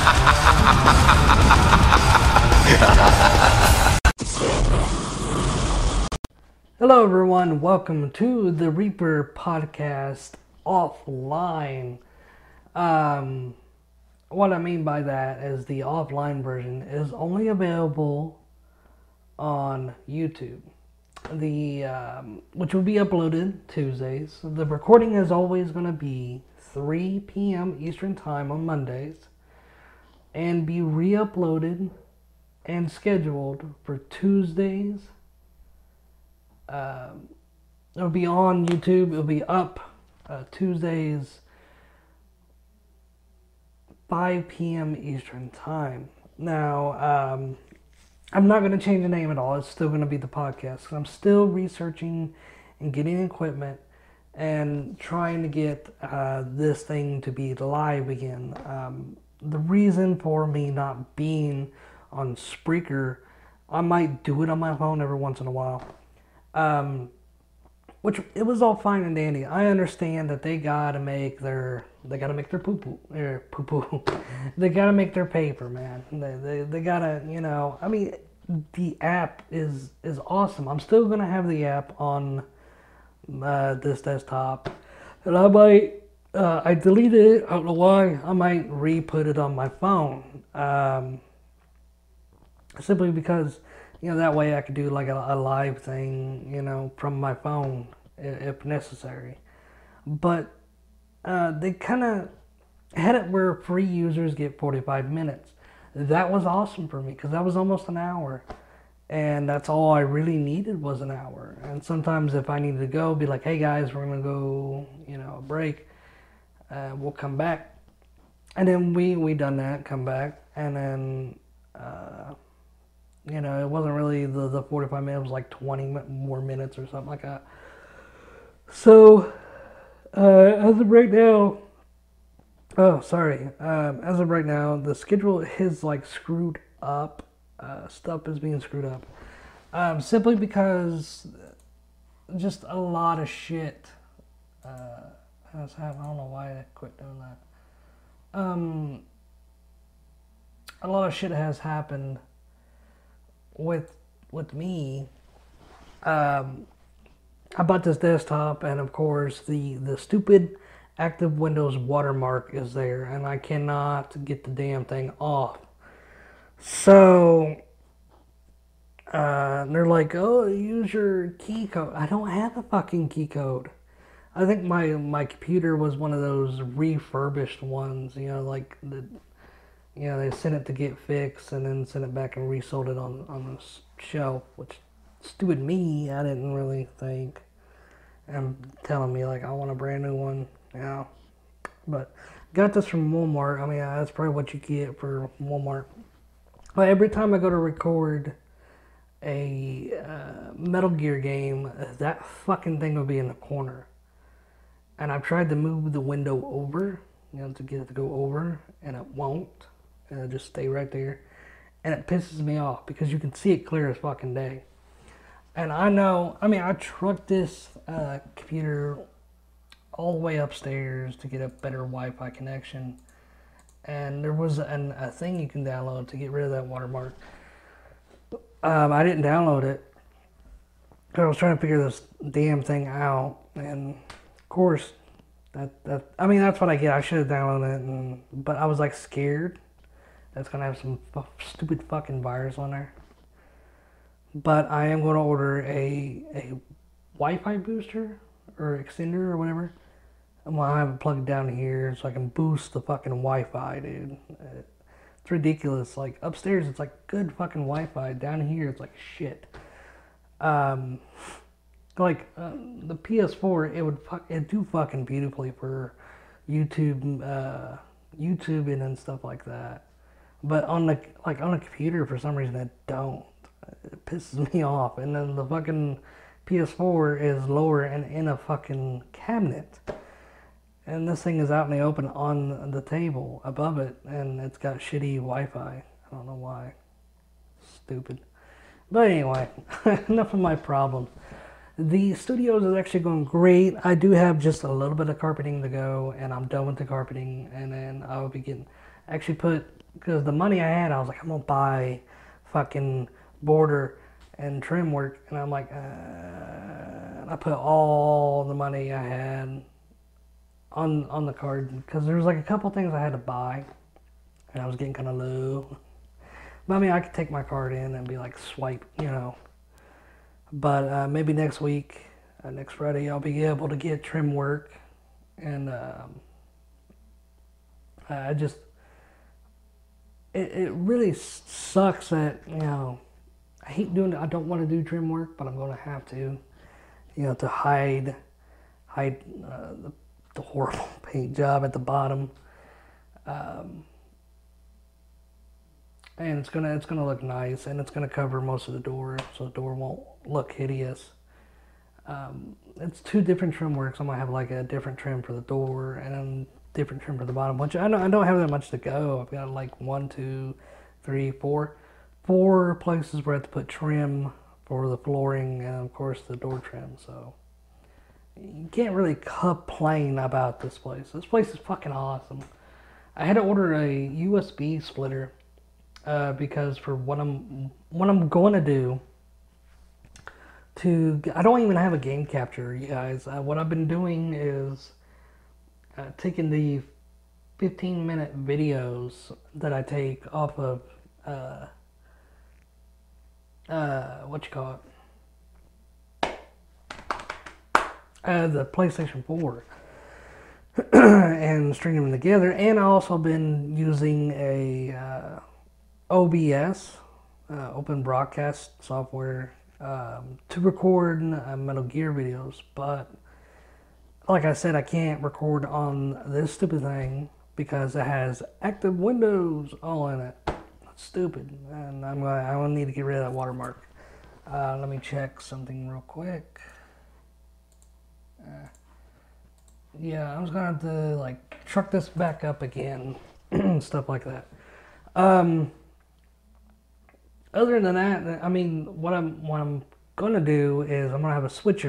Hello everyone, welcome to the Reaper Podcast offline. What I mean by that is the offline version is only available on YouTube. Which will be uploaded Tuesdays. The recording is always going to be 3 p.m. Eastern Time on Mondays and be re-uploaded and scheduled for Tuesdays. It'll be on YouTube. It'll be up Tuesdays 5 p.m. Eastern Time. Now, I'm not going to change the name at all. It's still going to be the podcast. I'm still researching and getting equipment and trying to get this thing to be live again. The reason for me not being on Spreaker, I might do it on my phone every once in a while. Which it was all fine and dandy. I understand that they gotta make their poo-poo. They gotta make their paper, man. They gotta, I mean, the app is awesome. I'm still gonna have the app on this desktop, and I might I deleted it. I don't know why. I might re-put it on my phone. Simply because that way I could do like a live thing, from my phone if necessary. But they kind of had it where free users get 45 minutes. That was awesome for me because that was almost an hour. And that's all I really needed was an hour. And sometimes if I needed to go, be like, hey guys, we're going to go, a break. We'll come back. And then we done that, come back. And then... it wasn't really the 45 minutes, it was like 20 more minutes or something like that. So, as of right now, as of right now, the schedule is like screwed up. Stuff is being screwed up. Simply because just a lot of shit has happened. I don't know why I quit doing that. A lot of shit has happened with me. I bought this desktop, and of course the stupid active Windows watermark is there, and I cannot get the damn thing off. So they're like, oh, use your key code. I don't have a fucking key code. I think my computer was one of those refurbished ones, they sent it to get fixed and then sent it back and resold it on the shelf, which, stupid me, I didn't really think. And telling me, like, I want a brand new one, But got this from Walmart. I mean, that's probably what you get for Walmart. But every time I go to record a Metal Gear game, that fucking thing will be in the corner. And I've tried to move the window over, to get it to go over, and it won't. And it'll just stay right there. And it pisses me off because you can see it clear as fucking day. And I trucked this computer all the way upstairs to get a better Wi-Fi connection. And there was a thing you can download to get rid of that watermark. I didn't download it. I was trying to figure this damn thing out. And of course, that's what I get. I should have downloaded it. But I was like scared. That's going to have some stupid fucking virus on there. But I am going to order a Wi-Fi booster or extender or whatever. I'm going to have it plugged down here so I can boost the fucking Wi-Fi, dude. It's ridiculous. Like, upstairs it's like good fucking Wi-Fi. Down here it's like shit. The PS4, it'd do fucking beautifully for YouTube, YouTubing and stuff like that. But on a computer, for some reason, it don't. It pisses me off. And then the fucking PS4 is lower and in a fucking cabinet. And this thing is out in the open on the table above it. And it's got shitty Wi-Fi. I don't know why. Stupid. But anyway, enough of my problems. The studios is actually going great. I do have just a little bit of carpeting to go. And I'm done with the carpeting. And then I'll be getting... Actually put because the money I had, I was like, I'm gonna buy fucking border and trim work, and I'm like, and I put all the money I had on the card because there was like a couple things I had to buy, and I was getting kind of low. But I mean, I could take my card in and be like, swipe, you know. But maybe next week, next Friday, I'll be able to get trim work, and I just it really sucks that, you know, I hate doing it. I don't want to do trim work, but I'm going to have to, you know, to hide the horrible paint job at the bottom. And it's gonna look nice, and it's gonna cover most of the door, so the door won't look hideous. It's two different trim works. I'm gonna have like a different trim for the door and then different trim for the bottom. Which I don't have that much to go. I've got like 1, 2, 3, 4 places where I have to put trim for the flooring and of course the door trim. So you can't really complain about this place. This place is fucking awesome. I had to order a USB splitter because for what I'm going to do I don't even have a game capture, you guys. What I've been doing is taking the 15-minute videos that I take off of what you call it, the PlayStation 4, and string them together. And I also been using a OBS, Open Broadcast Software, to record Metal Gear videos. But like I said, I can't record on this stupid thing because it has active Windows all in it. That's stupid, and I'm gonna need to get rid of that watermark. Let me check something real quick. Yeah, I was gonna have to like truck this back up again, stuff like that. Other than that, I mean, what I'm gonna do is I'm gonna have a switcher,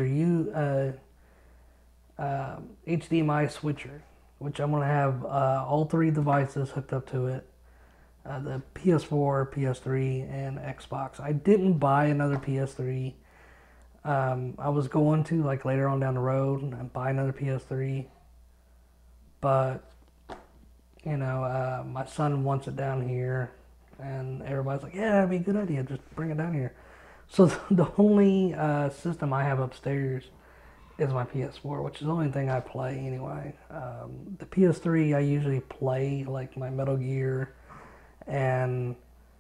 HDMI switcher, which I'm gonna have all 3 devices hooked up to it. The PS4, PS3, and Xbox. I didn't buy another PS3. I was going to like later on down the road and buy another PS3, but you know, my son wants it down here, and everybody's like, yeah, that'd be a good idea, just bring it down here. So the only system I have upstairs is my PS4, which is the only thing I play anyway. The PS3, I usually play like my Metal Gear and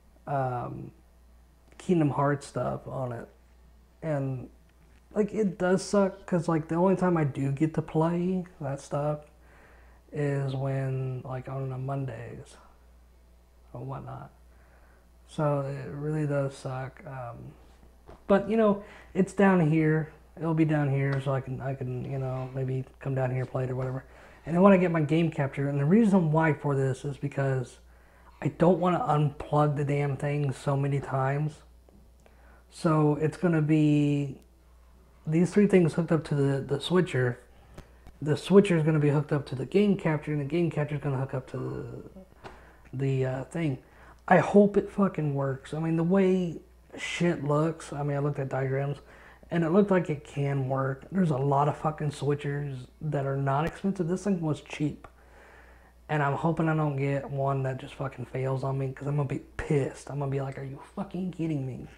Kingdom Hearts stuff on it. And like, it does suck because like the only time I do get to play that stuff is when like on the Mondays or whatnot. So it really does suck. But you know, it's down here. It'll be down here, so I can you know, maybe come down here, play it or whatever. And then when I get my game capture, and the reason why for this is because I don't want to unplug the damn thing so many times. So it's gonna be these 3 things hooked up to the switcher. The switcher is gonna be hooked up to the game capture, and the game capture is gonna hook up to the thing. I hope it fucking works. I mean, the way shit looks, I mean, I looked at diagrams, and it looked like it can work. There's a lot of fucking switchers that are not expensive. This thing was cheap. And I'm hoping I don't get one that just fucking fails on me, because I'm going to be pissed. I'm going to be like, are you fucking kidding me?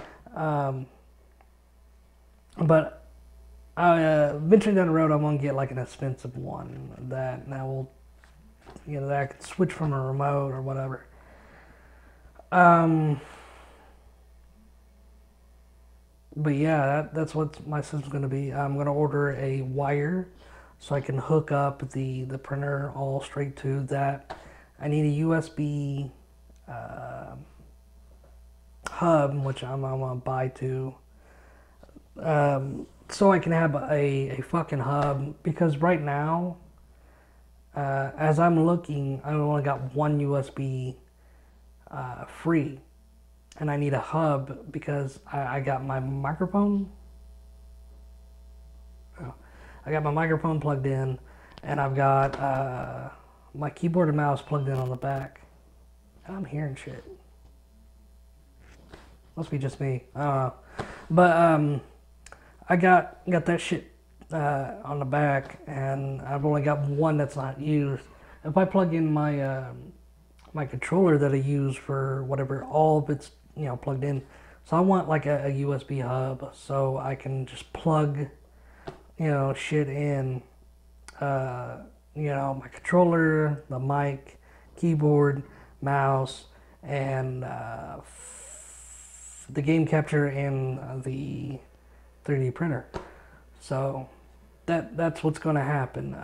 But eventually down the road, I want to get like an expensive one that will, you know, that I can switch from a remote or whatever. But yeah, that's what my system's going to be. I'm going to order a wire so I can hook up the printer all straight to that. I need a USB hub, which I'm going to buy too. So I can have a fucking hub, because right now, as I'm looking, I only got one USB free. And I need a hub because I got my microphone. Oh, I got my microphone plugged in, and I've got my keyboard and mouse plugged in on the back. I'm hearing shit. Must be just me. But I got that shit on the back, and I've only got one that's not used. If I plug in my my controller that I use for whatever, all of it's plugged in. So I want like a USB hub so I can just plug shit in. My controller, the mic, keyboard, mouse, and the game capture and the 3D printer. So that's what's going to happen.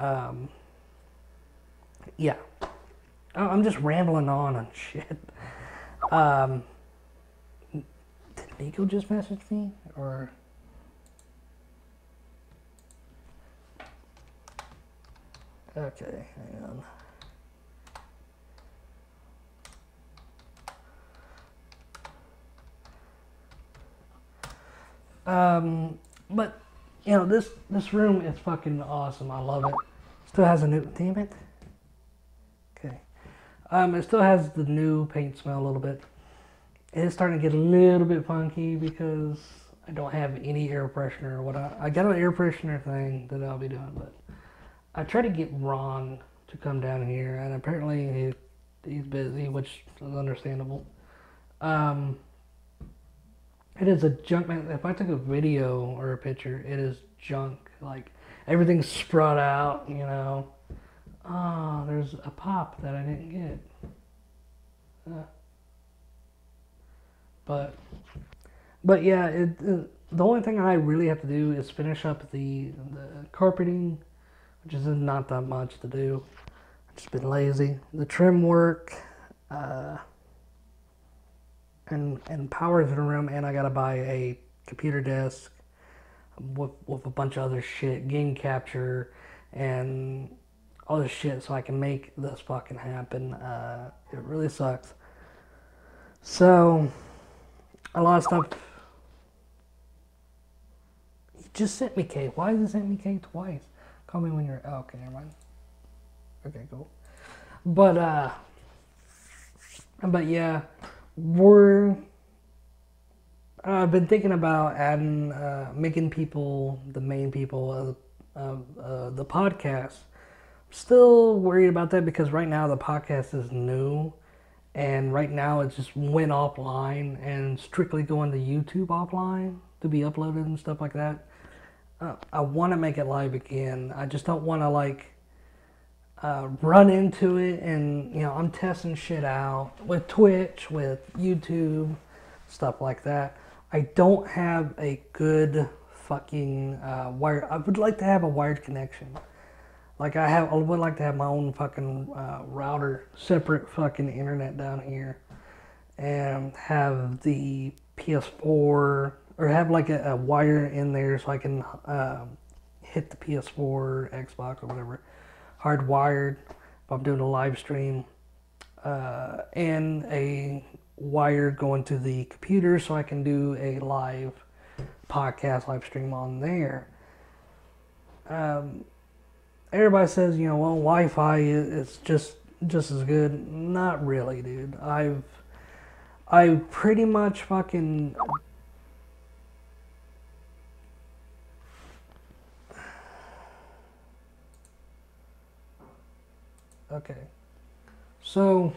Yeah, I'm just rambling on and shit. Did Nico just message me or? Okay, hang on. But this room is fucking awesome. I love it. Still has a new, damn it. Okay. It still has the new paint smell a little bit. It is starting to get a little bit funky because I don't have any air freshener or what. I got an air freshener thing that I'll be doing, but I tried to get Ron to come down here, and apparently he's busy, which is understandable. It is a junk, man. If I took a video or a picture, it is junk. Like, everything's spread out, Oh, there's a pop that I didn't get. But yeah, the only thing I really have to do is finish up the carpeting, which is not that much to do. I've just been lazy. The trim work, and power to the room, and I gotta buy a computer desk with a bunch of other shit, game capture, and all this shit so I can make this fucking happen. It really sucks. So, a lot of stuff. He just sent me cake. Why did he send me cake twice? Call me when you're. Oh, okay, never mind. Okay, cool. But yeah, I've been thinking about adding, making people the main people of the podcast. Still worried about that because right now the podcast is new, and right now it just went offline and strictly going to YouTube offline to be uploaded and stuff like that. I want to make it live again. I just don't want to run into it, and I'm testing shit out with Twitch, with YouTube, stuff like that. I don't have a good fucking wire. I would like to have a wired connection. I would like to have my own fucking router, separate fucking internet down here, and have the PS4, or have a wire in there so I can hit the PS4, Xbox, or whatever, hardwired if I'm doing a live stream, and a wire going to the computer so I can do a live podcast, live stream on there. Everybody says, well, Wi-Fi is just as good. Not really, dude. I pretty much fucking. Okay. So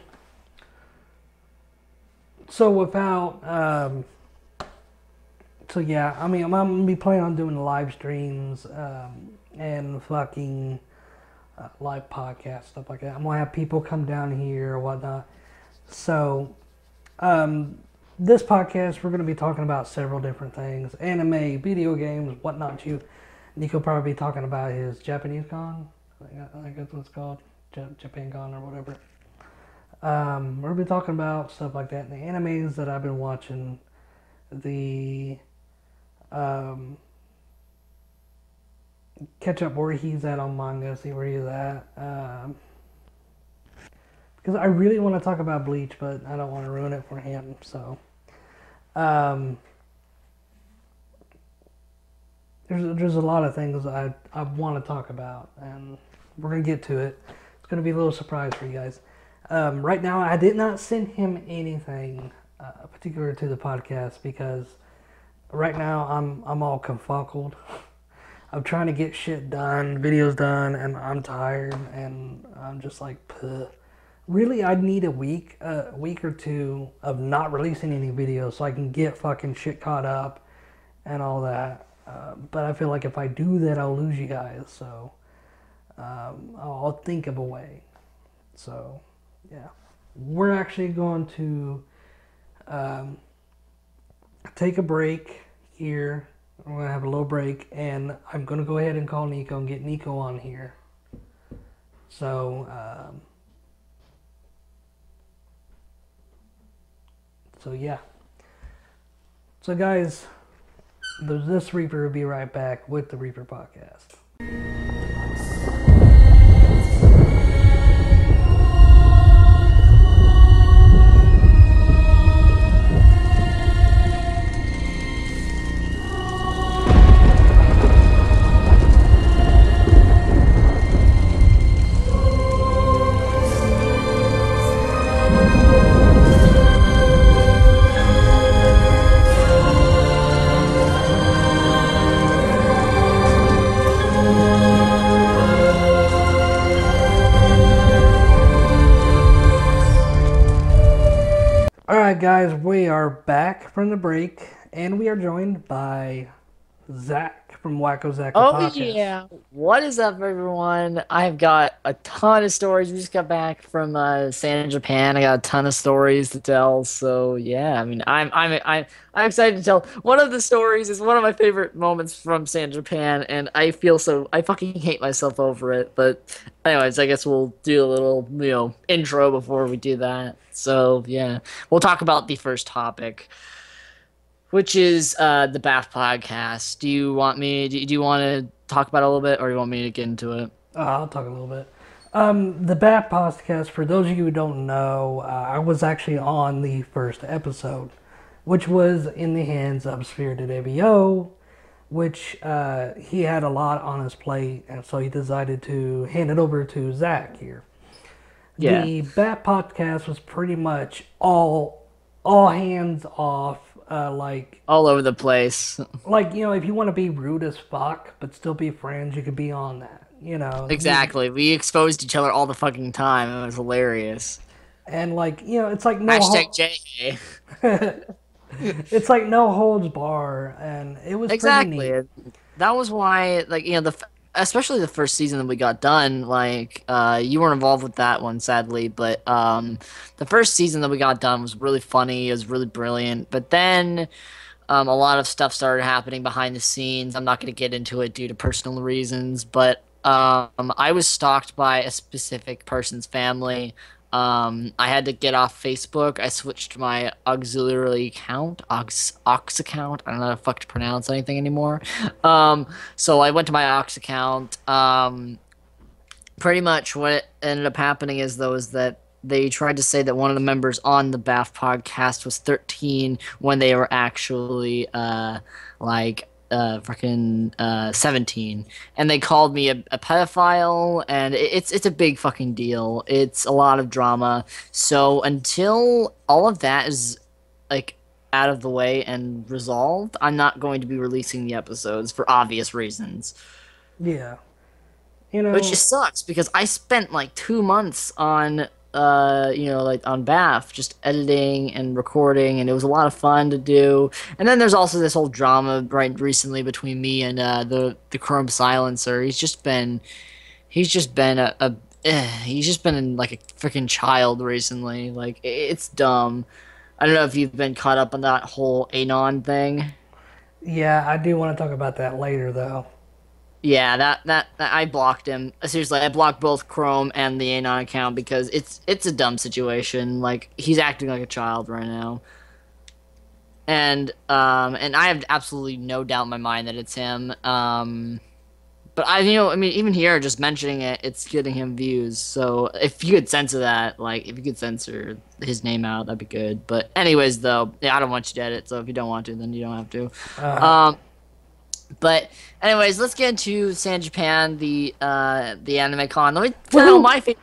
without so yeah, I mean, I'm gonna be planning on doing live streams, and fucking live podcasts, stuff like that. I'm gonna have people come down here or whatnot. So, this podcast, we're gonna be talking about several different things: anime, video games, whatnot. Nico probably be talking about his Japanese con. I think that's what it's called, Japan con or whatever. We're gonna be talking about stuff like that, the animes that I've been watching, the catch up where he's at on manga, see where he's at. Because I really want to talk about Bleach, but I don't want to ruin it for him. So, there's a lot of things I want to talk about, and we're gonna get to it. It's gonna be a little surprise for you guys. Right now, I did not send him anything particular to the podcast because right now I'm all confunkled. I'm trying to get shit done, videos done, and I'm tired, and I'm just like, puh. Really, I'd need a week or two of not releasing any videos so I can get fucking shit caught up and all that. But I feel like if I do that, I'll lose you guys. So I'll think of a way. So yeah, we're actually going to take a break here. We're going to have a little break, and I'm going to go ahead and call Nico and get Nico on here. So, yeah. So guys, this Reaper will be right back with the Reaper Podcast. Alright guys, we are back from the break, and we are joined by Zach from Wacko Zach Podcast. Yeah. What is up, everyone? I've got a ton of stories. We just got back from San Japan. I got a ton of stories to tell. So yeah, I mean, I'm excited to tell. One of the stories is one of my favorite moments from San Japan, and I fucking hate myself over it. But anyways, I guess we'll do a little intro before we do that. So yeah, we'll talk about the first topic, which is the BAF podcast. Do you want to talk about it a little bit, or do you want me to get into it? I'll talk a little bit. The BAF podcast, for those of you who don't know, I was actually on the first episode, which was in the hands of Spirited ABO, which he had a lot on his plate, and so he decided to hand it over to Zach here. Yeah. The BAF podcast was pretty much all hands off. Like all over the place. Like, if you want to be rude as fuck but still be friends, you could be on that. Exactly. We exposed each other all the fucking time. It was hilarious. And it's like no hashtag JA. It's like no holds bar, and it was exactly. Pretty neat. That was why, especially the first season that we got done, you weren't involved with that one, sadly, but the first season that we got done was really funny. It was really brilliant. But then a lot of stuff started happening behind the scenes. I'm not going to get into it due to personal reasons, but I was stalked by a specific person's family. I had to get off Facebook. I switched my auxiliary account, aux account. I don't know how the fuck to pronounce anything anymore. So I went to my aux account. Pretty much what ended up happening is that they tried to say that one of the members on the BAF podcast was 13 when they were actually freaking 17, and they called me a pedophile, and it's a big fucking deal. It's a lot of drama. So until all of that is out of the way and resolved, I'm not going to be releasing the episodes for obvious reasons. Yeah. Which just sucks because I spent 2 months on on BAF, just editing and recording, and it was a lot of fun to do. And then there's also this whole drama right recently between me and the Chrome Silencer. He's just been he's just been a freaking child recently. It's dumb. I don't know if you've been caught up on that whole Anon thing. Yeah, I do want to talk about that later, though. Yeah, that I blocked him. Seriously, I blocked both Chrome and the Anon account because it's a dumb situation. He's acting like a child right now. And I have absolutely no doubt in my mind that it's him. But even here, just mentioning it, it's getting him views. So if you could censor that, if you could censor his name out, that'd be good. But anyways, though, yeah, I don't want you to edit. So if you don't want to, then you don't have to. But anyways, let's get into San Japan, the anime con. Let me tell you my favorites.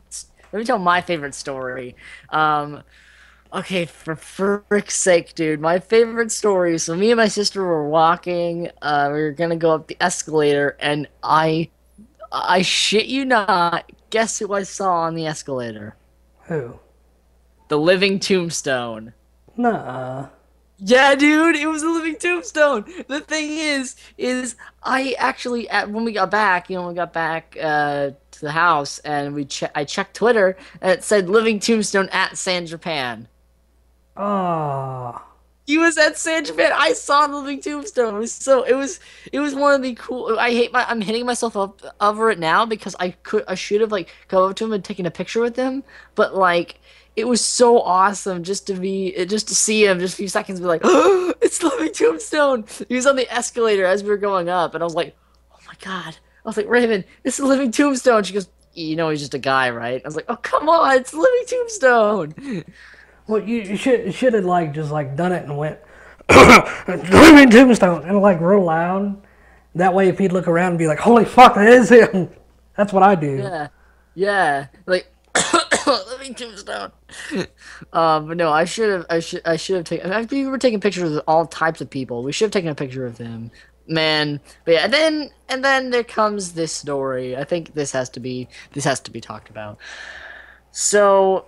let me tell my favorite story. Um, okay, for frick's sake, dude, my favorite story. So me and my sister were walking. We were gonna go up the escalator, and I shit you not. Guess who I saw on the escalator? Who? The living tombstone. Nuh-uh. Yeah, dude, it was a living tombstone. The thing is I actually when we got back, we got back to the house and I checked Twitter and it said living tombstone at San Japan. Oh, He was at San Japan. I saw the living tombstone. It was one of the cool. I'm hitting myself up over it now because I should have like go up to him and taken a picture with him, but like it was so awesome just to see him just a few seconds be like, oh, it's the living tombstone. He was on the escalator as we were going up, and I was like, oh my god. I was like, Raven, it's the living tombstone. She goes, he's just a guy, right? I was like, oh come on, it's the living tombstone. well, you should have like just like done it and went living tombstone and like real loud. That way, if he'd look around and be like, "Holy fuck, that is him," that's what I do. Yeah, yeah, like living tombstone. But no, I should have taken. I think we were taking pictures of all types of people. We should have taken a picture of him, man. But yeah, and then there comes this story. I think this has to be talked about. So,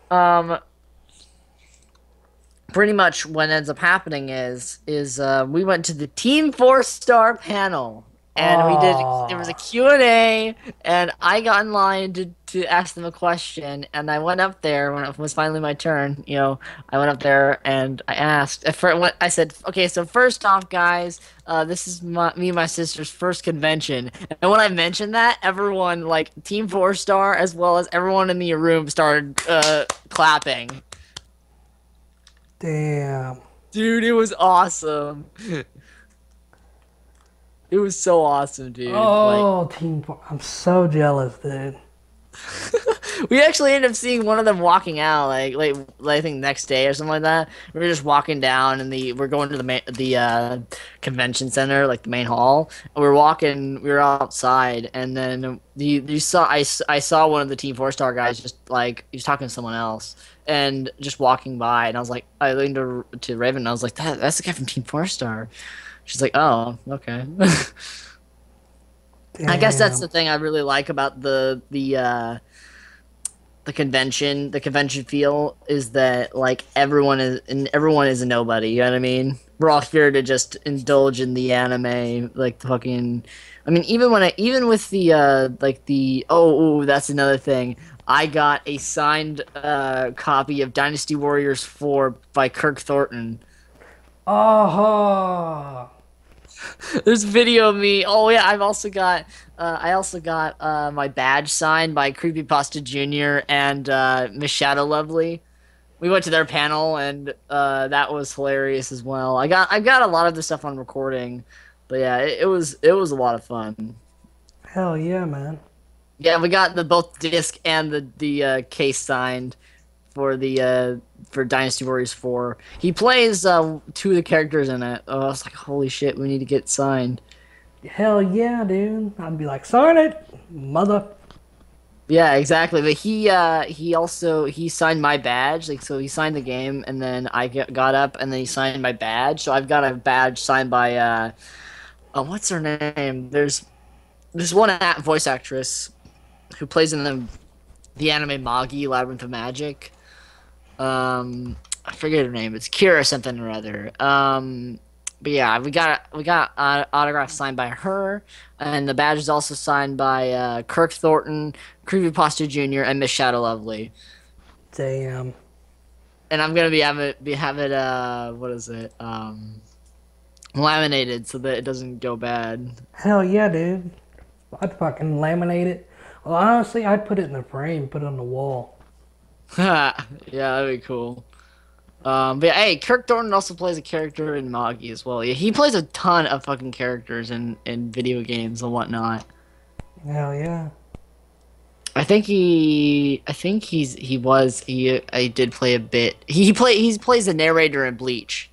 pretty much what ends up happening is we went to the Team 4 Star panel and there was a Oh, Q&A and I got in line to ask them a question and I went up there when it was finally my turn. I went up there and I asked I said, okay, so first off, guys, this is me and my sister's first convention. And when I mentioned that, everyone, like Team 4 Star as well as everyone in the room, started clapping. damn. Dude, it was awesome. It was so awesome, dude. Like, Oh, Team Four. I'm so jealous, dude. we actually ended up seeing one of them walking out, I think next day or something like that. We were just walking down, and we're going to the convention center, like the main hall. And we were outside, and then I saw one of the Team 4 Star guys just like he was talking to someone else, and just walking by, and I leaned to Raven, and I was like, that's the guy from Team 4 Star. She's like, oh, okay. I guess that's Damn. the thing I really like about the convention feel is that like everyone is a nobody. You know what I mean? We're all here to just indulge in the anime, like the fucking. I mean, even with the like the that's another thing. I got a signed copy of Dynasty Warriors 4 by Kirk Thornton. Oh, There's video of me. Oh yeah, I also got my badge signed by Creepypasta Jr. and Miss Shadow Lovely. We went to their panel and that was hilarious as well. I got a lot of the stuff on recording, but yeah, it was a lot of fun. hell yeah, man. Yeah, we got the both disc and the case signed for the for Dynasty Warriors 4. He plays two of the characters in it. Oh, I was like, holy shit, we need to get signed. Hell yeah, dude. I'd be like, sign it, mother. Yeah, exactly. But he signed my badge. Like, so he signed the game, and then got up, and then he signed my badge. So I've got a badge signed by what's her name? There's one voice actress who plays in the anime Magi Labyrinth of Magic. I forget her name. It's Kira something or other. But yeah, we got autograph signed by her, and the badge is also signed by Kirk Thornton, Creepypasta Jr., and Miss Shadow Lovely. Damn. And I'm gonna have it what is it laminated so that it doesn't go bad. Hell yeah, dude. I'd fucking laminate it. Well, honestly, I'd put it in a frame, put it on the wall. Yeah, that'd be cool. But yeah, hey, Kirk Thornton also plays a character in Magi as well. Yeah, he plays a ton of fucking characters in video games and whatnot. Hell yeah. I did play a bit. He plays the narrator in Bleach.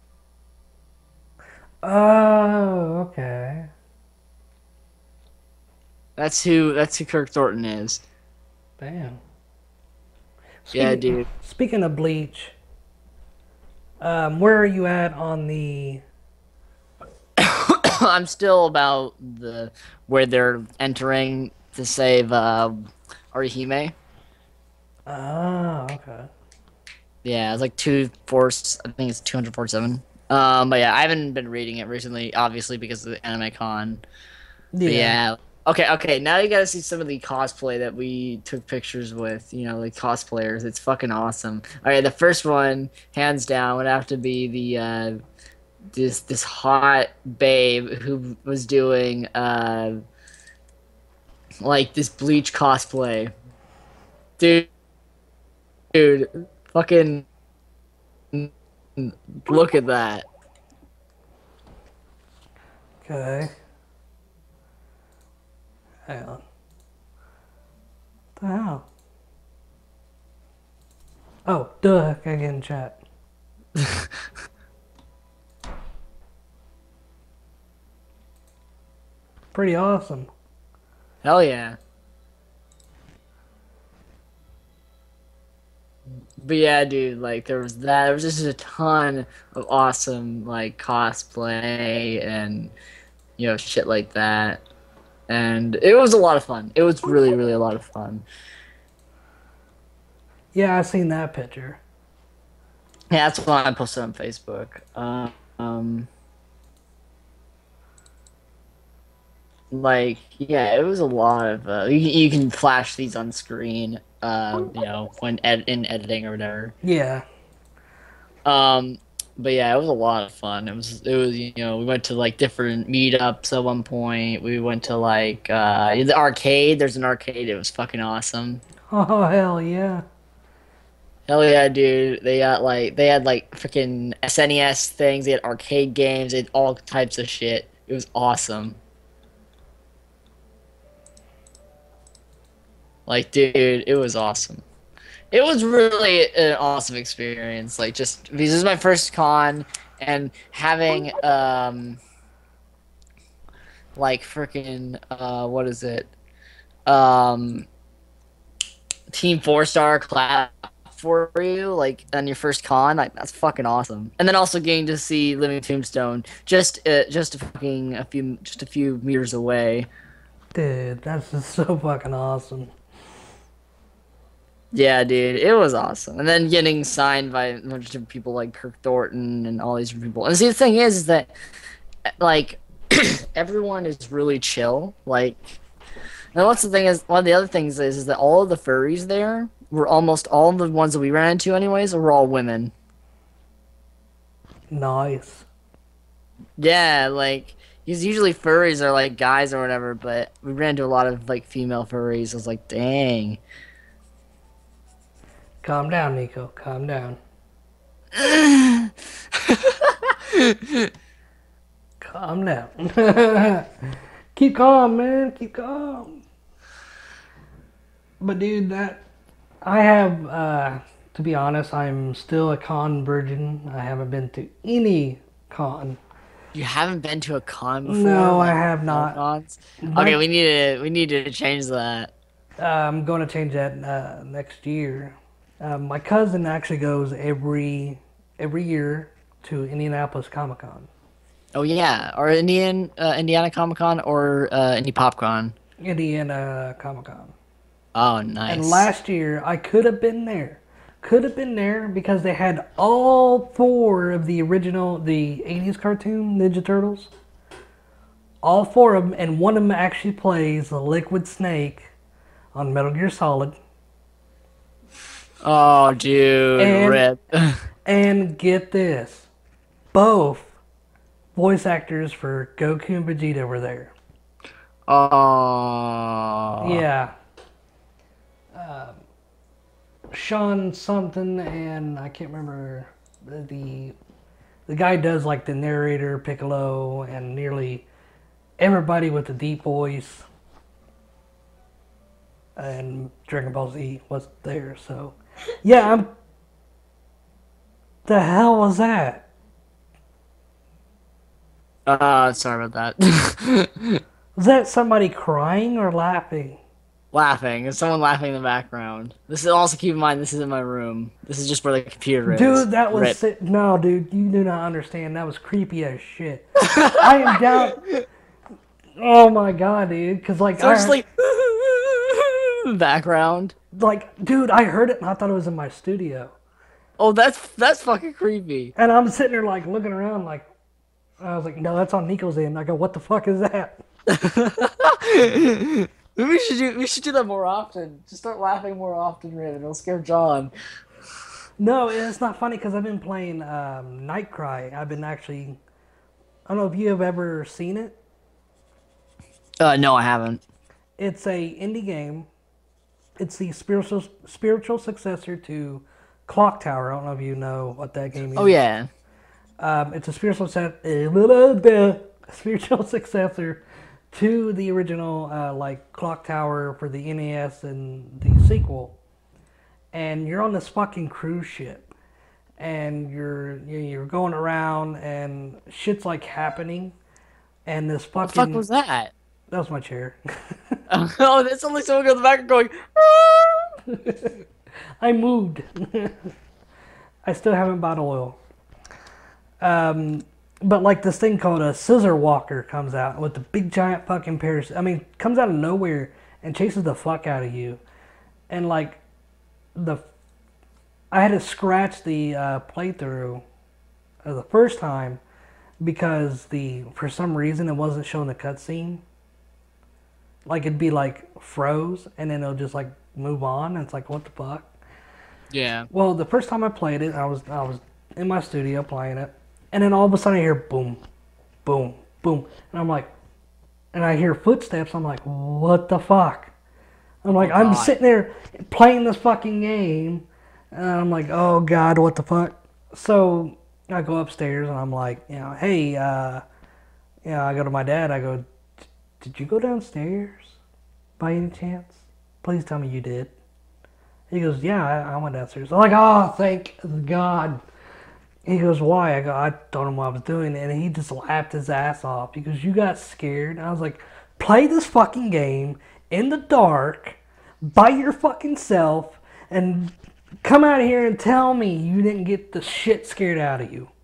Oh, okay. That's who Kirk Thornton is. Damn. Yeah, Speaking dude. speaking of Bleach, where are you at on the? I'm still about the where they're entering to save Orihime. Ah, okay. Yeah, it's like I think it's 247. But yeah, I haven't been reading it recently, obviously because of the anime con. But Yeah. yeah. Okay. Now you gotta see some of the cosplay that we took pictures with. You know, like cosplayers. It's fucking awesome. All right, the first one, hands down, would have to be the this hot babe who was doing like this Bleach cosplay. Dude, fucking look at that. Okay. Hang on. What the hell? Oh, duh. I get in chat. Pretty awesome. Hell yeah. But yeah, dude, like there was that. There was just a ton of awesome like cosplay and shit like that. And it was a lot of fun. It was really, really a lot of fun. Yeah, I seen that picture. Yeah, that's why I posted on Facebook. Um, like yeah, it was a lot of you can flash these on screen when in editing or whatever. Yeah. Um, but yeah, it was a lot of fun. It was we went to like different meetups at one point. We went to like the arcade. There's an arcade. It was fucking awesome. Oh hell yeah. Hell yeah, dude. They had like freaking SNES things. They had arcade games. They had all types of shit. It was awesome. Like, dude, it was awesome. It was really an awesome experience. Like, just because this is my first con, and having like freaking what is it? Um, Team 4 Star clap for you like on your first con. Like, that's fucking awesome. And then also getting to see Living Tombstone just a few meters away. Dude, that's just so fucking awesome. Yeah, dude, it was awesome. And then getting signed by a bunch of people like Kirk Thornton and all these people. And see, the thing is that like everyone is really chill. Like, and what's the thing is one of the other things is that all of the furries there were almost all of the ones that we ran into, anyways, were all women. Nice. Yeah, like because usually furries are like guys or whatever, but we ran into a lot of like female furries. I was like, dang. Calm down, Nico. Calm down. Calm down. Keep calm, man. Keep calm. But dude, that I have to be honest, I'm still a con virgin. I haven't been to any con. You haven't been to a con before, No, I like have all not. cons? Okay, My we need to change that. I'm going to change that next year. My cousin actually goes every year to Indianapolis Comic Con. Oh yeah, or Indiana Comic Con or Indie PopCon. Indiana Comic Con. Oh, And nice. last year I could have been there. Could have been there because they had all four of the original the 80s cartoon Ninja Turtles. All four of them, and one of them actually plays the Liquid Snake on Metal Gear Solid. Oh, dude, And rip. and get this, both voice actors for Goku and Vegeta were there. Oh, Yeah, Sean something, and I can't remember the guy does like the narrator, Piccolo, and nearly everybody with the deep voice. And Dragon Ball Z was there, so yeah. I'm. The hell was that? sorry about that. Was that somebody crying or laughing? laughing. There's someone laughing in the background. This is also keep in mind this is in my room. This is just where the computer is. Dude, that was Rip. sick. No, dude, you do not understand. That was creepy as shit. I am down. Oh my god, dude. Cause like So it's just like background. dude, I heard it and I thought it was in my studio. Oh, that's fucking creepy. And I'm sitting there like looking around like I was like, no, that's on Nico's end. I go, what the fuck is that? Maybe we should do that more often. Just start laughing more often, Rin. It'll scare John. No, it's not funny because I've been playing Nightcry. I've been actually. I don't know if you have ever seen it. No, I haven't. It's a indie game. It's the spiritual successor to Clock Tower. I don't know if you know what that game is. Oh yeah. It's a spiritual successor to the original like Clock Tower for the NES and the sequel. And you're on this fucking cruise ship, and you're going around, and shit's like happening, and this What the fuck fucking was that? that was my chair. Oh, that's only someone in the back going. I moved. I still haven't bought oil. But like this thing called a scissor walker comes out with the big giant fucking parachute. I mean, comes out of nowhere and chases the fuck out of you. And like the, I had to scratch the playthrough the first time because for some reason it wasn't showing the cutscene. Like it'd be like froze and then it'll just like move on. And it's like what the fuck. Yeah. Well, the first time I played it, I was in my studio playing it, and then all of a sudden I hear boom, boom, boom, and I'm like, and I hear footsteps. I'm like, what the fuck? I'm like, I'm God. sitting there playing this fucking game, and I'm like, oh god, what the fuck? So I go upstairs and I'm like, hey, I go to my dad. I go, did you go downstairs by any chance? Please tell me you did. He goes, yeah, I went downstairs. I'm like, oh, thank God. He goes, why? I go, I told him what I was doing, and he just laughed his ass off. He goes, you got scared? And I was like, play this fucking game in the dark by your fucking self and come out here and tell me you didn't get the shit scared out of you.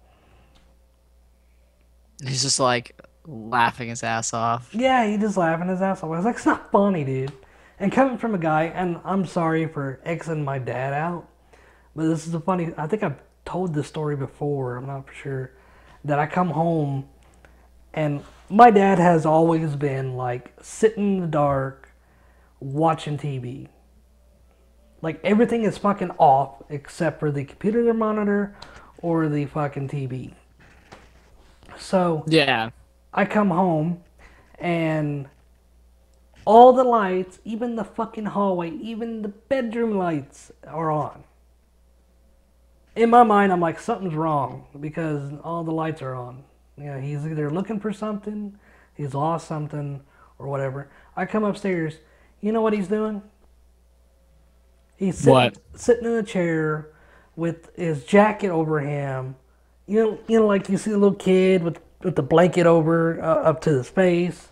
He's just like laughing his ass off. Yeah, he just laughing his ass off. I was like, it's not funny, dude. And coming from a guy, and I'm sorry for Xing my dad out, but this is a funny. I think I've told this story before. I'm not for sure. That I come home, and my dad has always been like sitting in the dark, watching TV. Like everything is fucking off except for the computer monitor or the fucking TV. So Yeah. I come home, and all the lights, even the fucking hallway, even the bedroom lights are on. In my mind, I'm like, something's wrong because all the lights are on. He's either looking for something, he's lost something, or whatever. I come upstairs. You know what he's doing? He's What? sitting in a chair with his jacket over him. Like you see a little kid with the blanket over up to his face.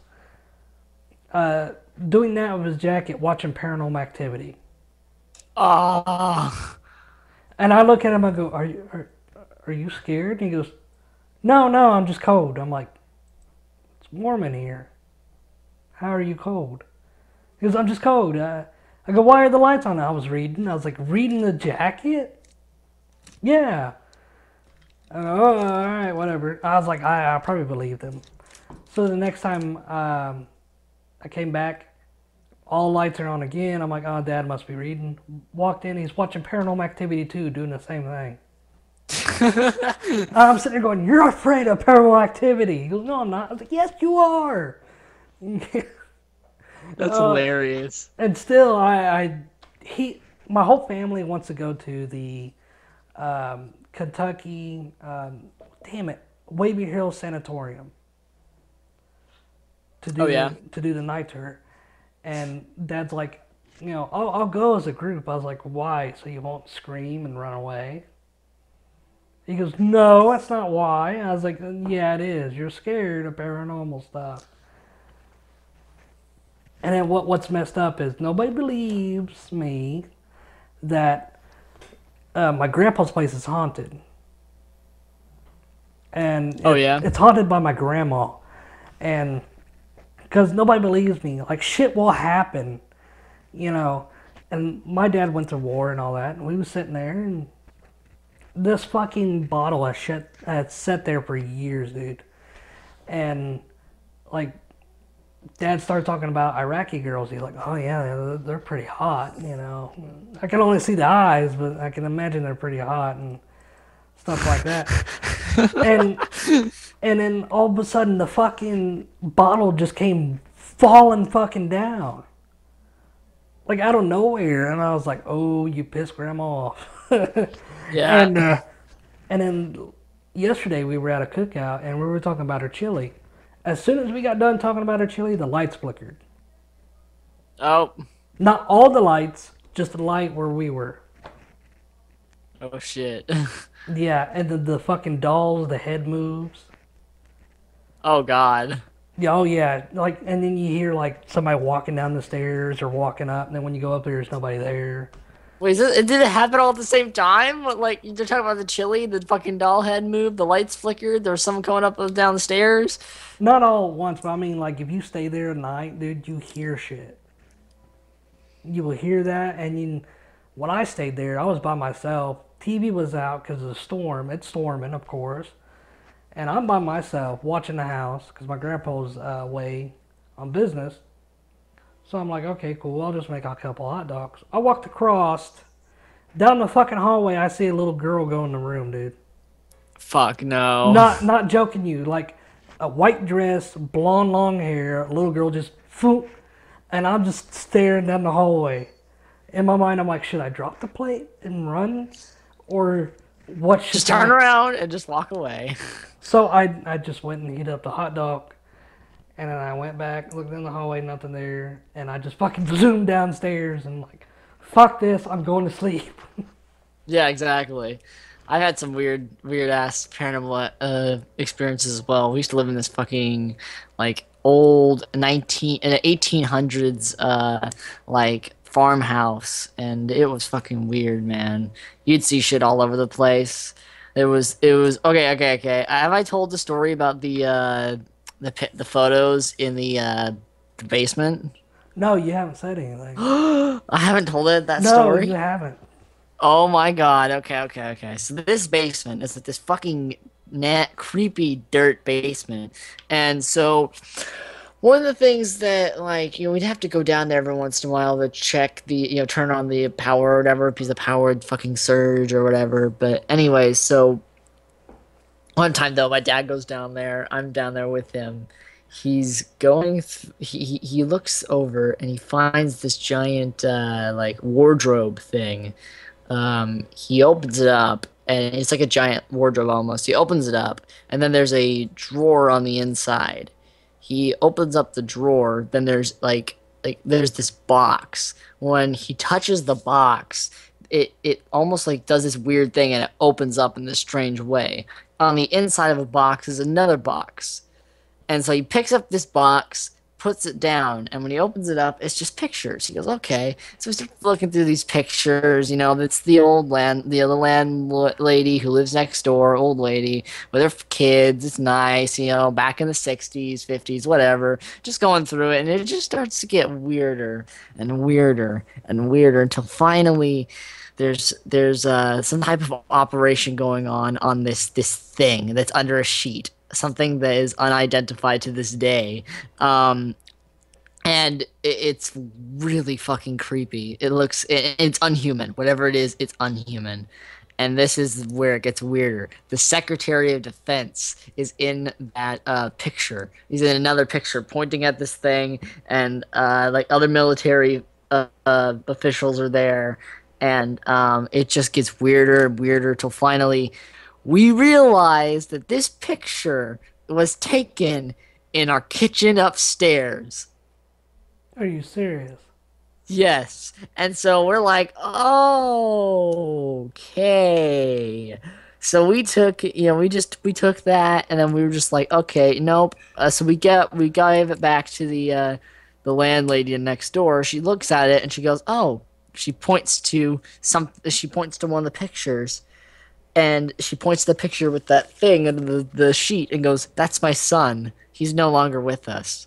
Doing that with his jacket, watching Paranormal Activity. Ah. And I look at him, I go, are you scared? And he goes, no, I'm just cold. I'm like, it's warm in here. How are you cold? He goes, I'm just cold. I go, why are the lights on? I was like, reading the jacket? Yeah. I go, oh, all right, whatever. I was like, I probably believed him. So the next time I came back, all lights are on again. I'm like, oh, Dad must be reading. Walked in, he's watching Paranormal Activity 2, doing the same thing. I'm sitting there going, you're afraid of Paranormal Activity. He goes, no, I'm not. I was like, yes, you are. That's hilarious. And still, my whole family wants to go to the Kentucky, Wavy Hill Sanatorium to do the night tour. And Dad's like, I'll go as a group. I was like, why? So you won't scream and run away? He goes, no, that's not why. I was like, yeah, it is. You're scared of paranormal stuff. And then what's messed up is nobody believes me that my grandpa's place is haunted, and Oh yeah. it's haunted by my grandma, and because nobody believes me, like shit will happen, you know. And my dad went to war and all that, and we was sitting there, and this fucking bottle had sat there for years, dude. And like, Dad started talking about Iraqi girls. He's like, "Oh yeah, they're pretty hot." You know, I can only see the eyes, but I can imagine they're pretty hot and stuff like that. And and then all of a sudden, the fucking bottle just came falling fucking down, like out of nowhere. And I was like, "Oh, you pissed Grandma off." Yeah. and and then yesterday we were at a cookout and we were talking about her chili. As soon as we got done talking about her chili, the lights flickered. Oh. Not all the lights, just the light where we were. Oh shit. Yeah, and the fucking dolls, the head moves. Oh god. Yeah, oh yeah, like, and then you hear like somebody walking down the stairs or walking up, and then when you go up there, there's nobody there. Wait, did it happen all at the same time? Like you're talking about the chili, the fucking doll head moved, the lights flickered, there was someone coming up and down the stairs. Not all at once, but I mean, like, if you stay there at night, dude, you hear shit. You will hear that, and you, when I stayed there, I was by myself. TV was out because of the storm. It's storming, of course. And I'm by myself watching the house because my grandpa's away on business. So I'm like, okay, cool. I'll just make a couple hot dogs. I walked across down the fucking hallway. I see a little girl go in the room, dude. Fuck no. Not joking you. Like a white dress, blonde long hair, a little girl just foop, and I'm just staring down the hallway. In my mind, I'm like, should I drop the plate and run, or what should Just turn I? around and just walk away. So I just went and heated up the hot dog, and then I went back, looked in the hallway, nothing there, and I just fucking zoomed downstairs and like, fuck this, I'm going to sleep. Yeah, exactly. I had some weird ass paranormal experiences as well. We used to live in this fucking like old 1800s like farmhouse, and it was fucking weird, man. You'd see shit all over the place. It was okay. Have I told the story about the photos in the basement? No, you haven't said anything. I haven't told it that No, you story. haven't. Oh my god. Okay. So this basement is like this fucking creepy dirt basement. And so one of the things that like, we'd have to go down there every once in a while to check turn on the power or whatever because the power would fucking surge or whatever. But anyway, so one time though, my dad goes down there. I'm down there with him. He's going. He looks over and he finds this giant like wardrobe thing. He opens it up and it's like a giant wardrobe almost. He opens it up and then there's a drawer on the inside. He opens up the drawer, then there's like there's this box. When he touches the box, it almost like does this weird thing and it opens up in this strange way. On the inside of a box is another box. And so he picks up this box, puts it down, and when he opens it up, it's just pictures. He goes, okay. So we start looking through these pictures. It's the other landlady who lives next door, old lady with her kids. It's nice, back in the 60s, 50s, whatever. Just going through it, and it just starts to get weirder and weirder and weirder until finally there's some type of operation going on this thing that's under a sheet, something that is unidentified to this day. And it's really fucking creepy. It's unhuman. Whatever it is, it's unhuman. And this is where it gets weirder. The Secretary of Defense is in that picture. He's in another picture pointing at this thing, and like other military officials are there. And it just gets weirder and weirder till finally we realize that this picture was taken in our kitchen upstairs. Are you serious? Yes. And so we're like, oh, okay. So we took, we took that, and then we were just like, okay, nope. So we gave it back to the landlady next door, she looks at it and she goes, "Oh." She points to one of the pictures, and she points to the picture with that thing under the sheet and goes, "That's my son. He's no longer with us."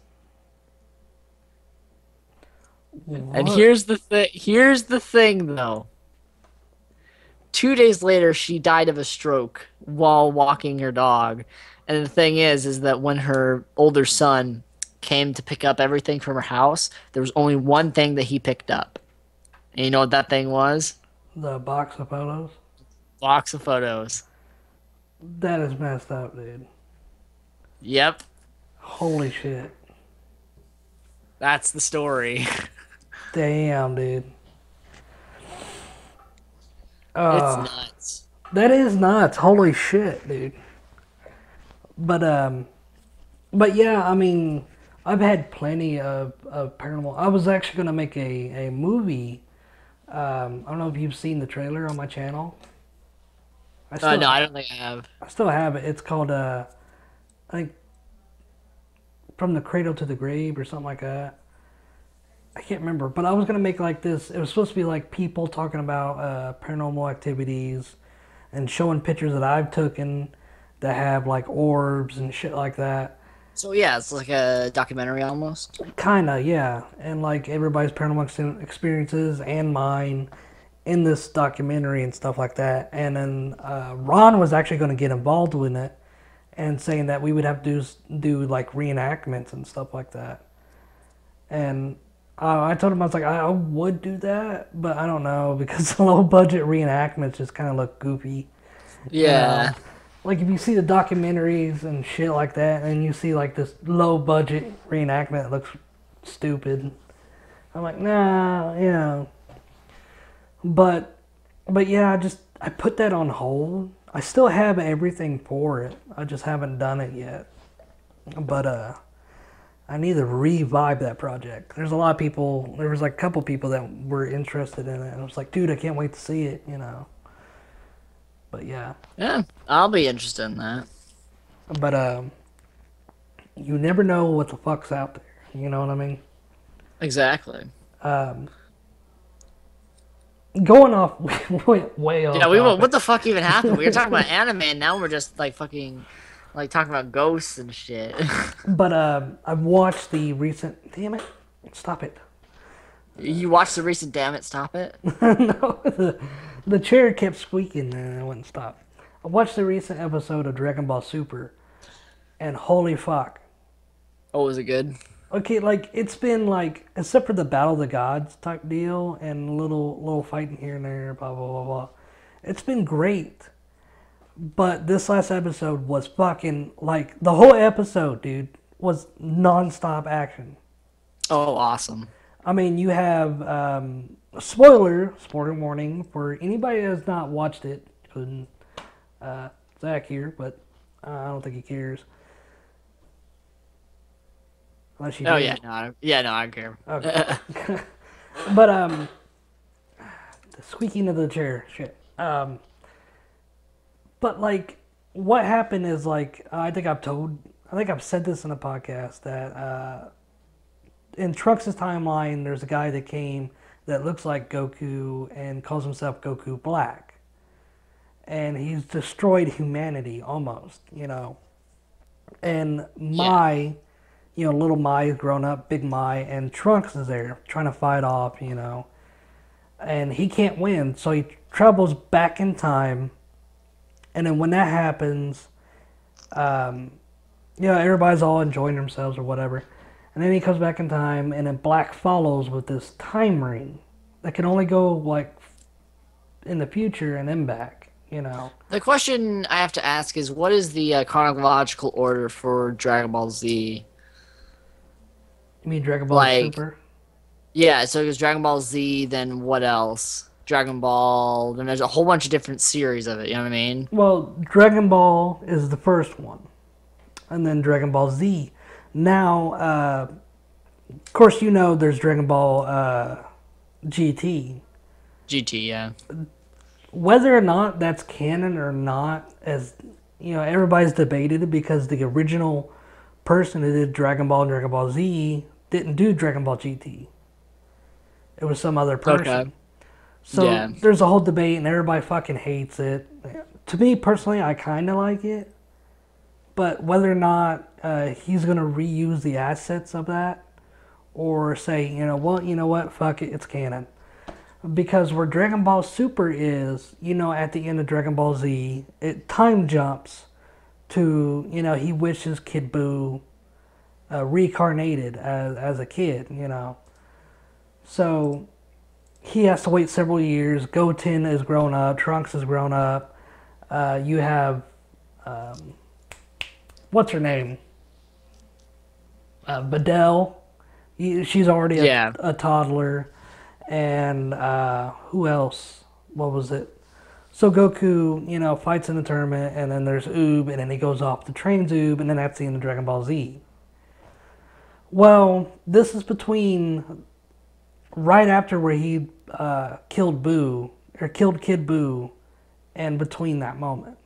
And What? here's the thing though. 2 days later, she died of a stroke while walking her dog. And the thing is that when her older son came to pick up everything from her house, there was only one thing that he picked up. And you know what that thing was? The box of photos? Box of photos. That is messed up, dude. Yep, Holy shit. that's the story. Damn, dude. It's Uh, nuts. that is nuts. Holy shit, dude. But but yeah, I mean, I've had plenty of paranormal. I was actually gonna make a movie. I don't know if you've seen the trailer on my channel. I No, still I don't think I have. I still have it. It's called I think From the Cradle to the Grave or something like that. I can't remember, but I was gonna make like this. It was supposed to be like people talking about paranormal activities and showing pictures that I've taken that have like orbs and shit like that. So yeah, it's like a documentary almost. Kinda, yeah. And like everybody's paranormal experiences and mine in this documentary and stuff like that. And then Ron was actually going to get involved in it and saying that we would have to do like reenactments and stuff like that. And I told him I was like I would do that, but I don't know because the low budget reenactments just kind of look goofy, you know. Yeah. Like if you see the documentaries and shit like that, and you see like this low budget reenactment that looks stupid, I'm like, nah, you know. But but yeah, I put that on hold. I still have everything for it. I just haven't done it yet. But I need to revive that project. There's a lot of people. There was like a couple people that were interested in it, and I was like, dude, I can't wait to see it. You know. But yeah. Yeah, I'll be interested in that. But you never know what the fuck's out there. You know what I mean? Exactly. Um, Going off way off Yeah, we were, what topic. the fuck even happened? We were talking about anime, and now we're just like fucking, like talking about ghosts and shit. But I've watched the recent. Damn it! Stop it! You watched the recent Damn It, Stop It? No, the chair kept squeaking and I wouldn't stop. I watched the recent episode of Dragon Ball Super, and holy fuck! Oh, was it good? Okay, like it's been like except for the Battle of the Gods type deal and little fighting here and there, blah blah blah blah. It's been great. But this last episode was fucking like the whole episode, dude, was non-stop action. Oh, awesome. I mean, you have spoiler warning for anybody that has not watched it, including Zach here, but I don't think he cares unless you Oh do. yeah, no, I don't care. Okay, but the squeaking of the chair, shit. But like, what happened is like I think I've said this in a podcast that in Trunks' timeline, there's a guy that came that looks like Goku and calls himself Goku Black, and he's destroyed humanity almost, you know. And Yeah. Mai, you know, little Mai is grown up, big Mai, and Trunks is there trying to fight off, you know, and he can't win, so he travels back in time, and then when that happens, um, you know, everybody's all enjoying themselves or whatever. And then he comes back in time, and then Black follows with this time ring that can only go like in the future and then back. You know, The question I have to ask is, what is the chronological order for Dragon Ball Z? you mean Dragon Ball Like, Super? yeah, so there's Dragon Ball Z, then what else? Dragon Ball, then there's a whole bunch of different series of it, you know what I mean? Well, Dragon Ball is the first one, and then Dragon Ball Z. Now, of course, you know there's Dragon Ball GT. GT, yeah. Whether or not that's canon or not, as you know, everybody's debated it because the original person who did Dragon Ball and Dragon Ball Z didn't do Dragon Ball GT. It was some other person. Okay. So Yeah. there's a whole debate, and everybody fucking hates it. To me personally, I kind of like it, but whether or not he's gonna reuse the assets of that, or say, well, you know what, fuck it, it's canon. Because where Dragon Ball Super is, at the end of Dragon Ball Z, it time jumps to, he wishes Kid Buu reincarnated as a kid, So he has to wait several years. Goten is grown up. Trunks is grown up. You have, what's her name? Videl. She's already a toddler. And who else? What was it? So Goku, fights in the tournament, and then there's Oob, and then he goes off to train Oob, and then that's the end of Dragon Ball Z. Well, this is between right after where he killed Buu, or killed Kid Buu, and between that moment.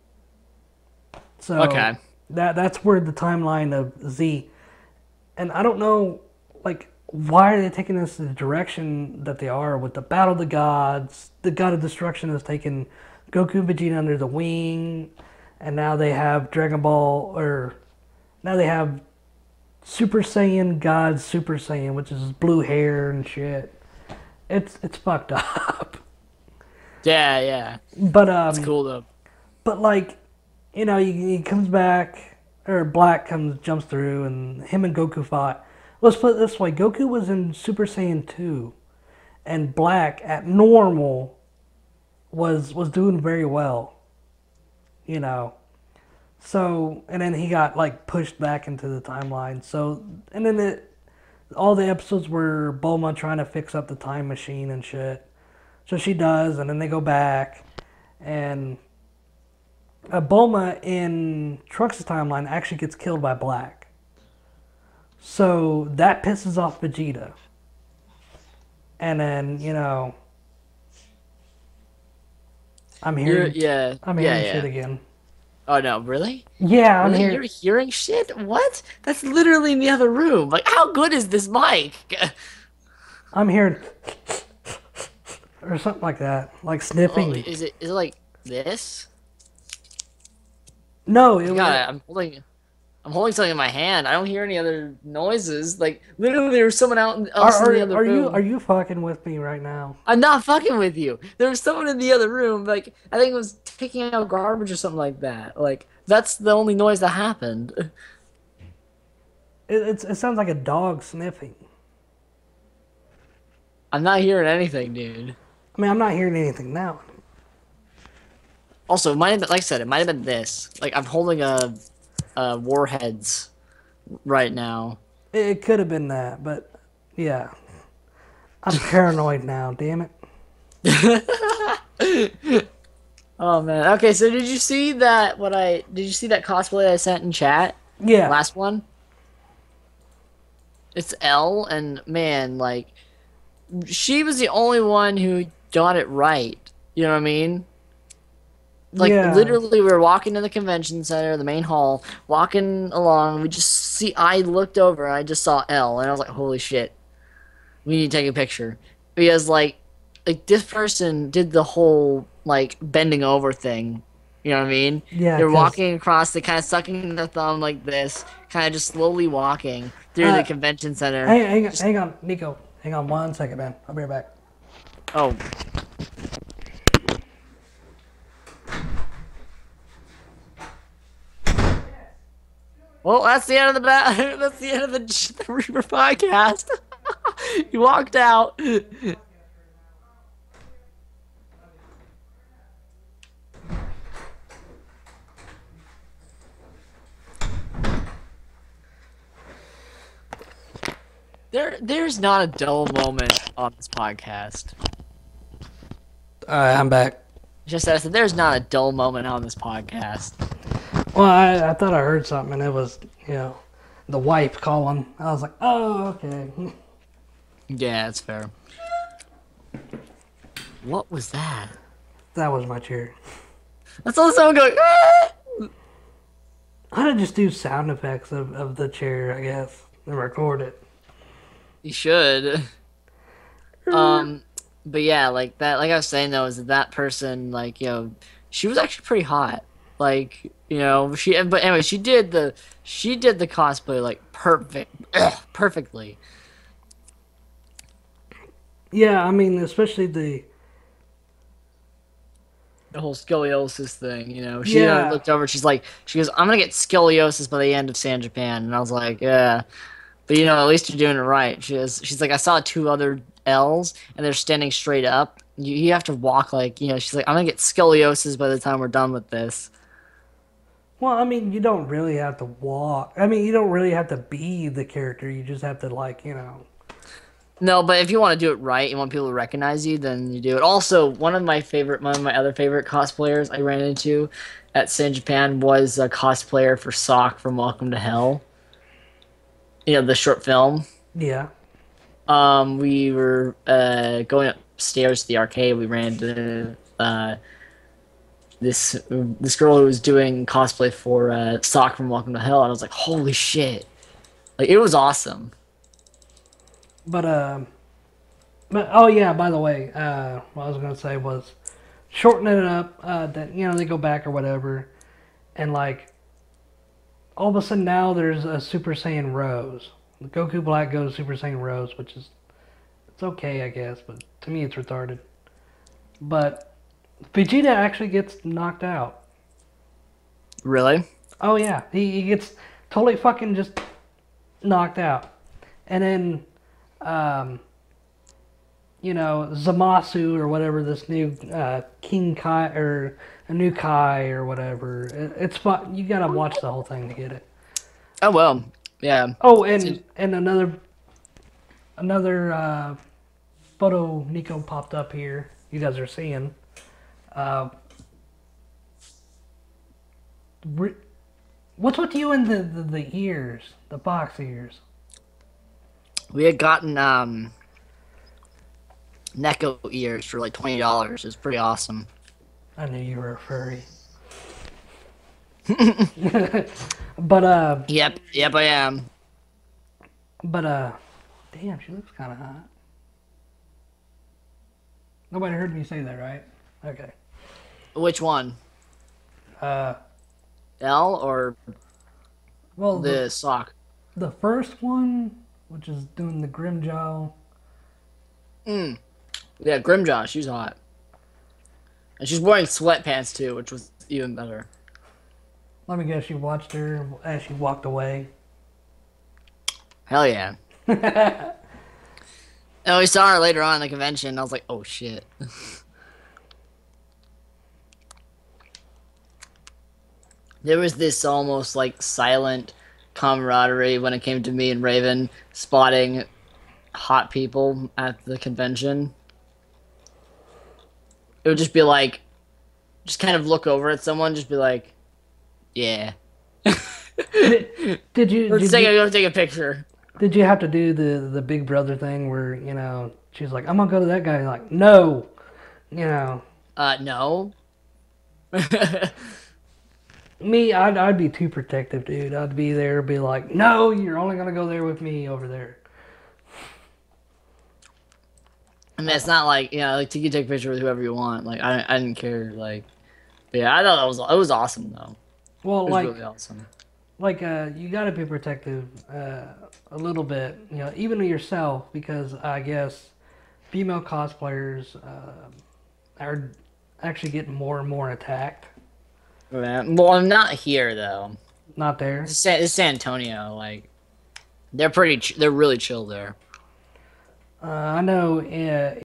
So Okay. that's where the timeline of Z, and I don't know, why are they taking this in the direction that they are with the Battle of the Gods? The God of Destruction has taken Goku and Vegeta under the wing, and now they have Dragon Ball, or now they have Super Saiyan God Super Saiyan, which is blue hair and shit. It's fucked up. Yeah. But It's cool though. But he comes back, or Black jumps through, and him and Goku fought. Let's put it this way: Goku was in Super Saiyan 2, and Black at normal was doing very well. So, and then he got pushed back into the timeline. So, and then all the episodes were Bulma trying to fix up the time machine and shit. So she does, and then they go back, and Bulma in Trunks' timeline actually gets killed by Black. So that pisses off Vegeta. And then, I'm hearing shit again. Oh no, really? Yeah, I'm really? hearing. You're hearing shit? What? That's literally in the other room. How good is this mic? I'm hearing or something like that, like sniffing. Oh, is it like this? No, it was. I'm holding something in my hand. I don't hear any other noises. Literally, there was someone else in the other room. Are you fucking with me right now? I'm not fucking with you. There was someone in the other room. I think it was taking out garbage or something like that. That's the only noise that happened. It sounds like a dog sniffing. I'm not hearing anything, dude. I mean, I'm not hearing anything now. Also, it might have been, like I said, it might have been this. I'm holding a Warheads right now. It could have been that, but yeah. I'm paranoid now, damn it. Oh man. Okay, so did you see that cosplay I sent in chat? Yeah. Last one? It's Elle, and man, she was the only one who got it right. You know what I mean? Literally, we were walking in the convention center, the main hall, walking along. I looked over and I just saw Elle, and I was like, holy shit. We need to take a picture. Because, this person did the whole, bending over thing. You know what I mean? Yeah. They're walking across, they kind of sucking their thumb like this, kind of just slowly walking through the convention center. Hang on, Nico. Hang on 1 second, man. I'll be right back. Oh. Well, that's the end of that's the end of the Reaper podcast. He walked out. There's not a dull moment on this podcast. I'm back. Just as I said, there's not a dull moment on this podcast. Well, I thought I heard something, and it was, the wife calling. I was like, oh, okay. Yeah, that's fair. What was that? That was my chair. That's all someone going, ah! I had to just do sound effects of the chair, I guess, and record it. You should. Um, but yeah, like that. Like I was saying though, is that that person like she was actually pretty hot. Like she. But anyway, she did the cosplay like perfectly. Yeah, I mean, especially The whole scoliosis thing. She yeah. looked over. She goes, I'm gonna get scoliosis by the end of San Japan, and I was like, yeah. But at least you're doing it right. She's like, I saw two other L's and they're standing straight up. You have to walk like, she's like, I'm gonna get scoliosis by the time we're done with this. Well, I mean, you don't really have to walk. I mean, you don't really have to be the character. You just have to like. No, but if you want to do it right, you want people to recognize you, then you do it. Also, one of my other favorite cosplayers I ran into at San Japan was a cosplayer for Sock from Welcome to Hell. The short film. Yeah. We were going upstairs to the arcade. We ran into this girl who was doing cosplay for Sock from Welcome to Hell, and I was like, holy shit! Like it was awesome. But oh yeah. By the way, what I was gonna say was shortening it up. That they go back or whatever, and like all of a sudden now there's a Super Saiyan Rose. Goku Black goes Super Saiyan Rose, which is it's okay, I guess, but to me it's retarded. But Vegeta actually gets knocked out. Really? Oh yeah, he gets totally fucking just knocked out, and then um, Zamasu or whatever this new King Kai or a new Kai or whatever. It's fun. You gotta watch the whole thing to get it. Oh well, yeah. Oh, and another photo Nico popped up here. You guys are seeing. Uh, what's with you and the ears, the box ears? We had gotten Neko ears for like $20. It was pretty awesome. I knew you were a furry. but Yep, I am. but damn, she looks kind of hot. Nobody heard me say that, right? Okay. Which one? Uh, L or well, the sock? the first one, which is doing the Grimjaw. Mm. Yeah, Grimjaw. She's hot, and she's wearing sweatpants too, which was even better. Let me guess, you watched her as she walked away. Hell yeah. And we saw her later on in the convention. I was like, oh shit. There was this almost like silent camaraderie when it came to me and Raven spotting hot people at the convention. It would just be like, just kind of look over at someone, just be like, yeah. Did you Let's did take you a go take a picture. did you have to do the Big Brother thing where she's like, I'm gonna go to that guy, and you're like, no, you know No. me, I'd be too protective, dude. I'd be there, be like, no, you're only gonna go there with me over there. I mean, it's not like like you can take a picture with whoever you want. Like I didn't care. Like, but yeah, I thought it was awesome though. Well, It was really awesome. you gotta be protective a little bit, even of yourself, because I guess female cosplayers are actually getting more and more attacked. Yeah. Well, I'm not here though. Not there. It's San Antonio. Like, they're really chill there. I know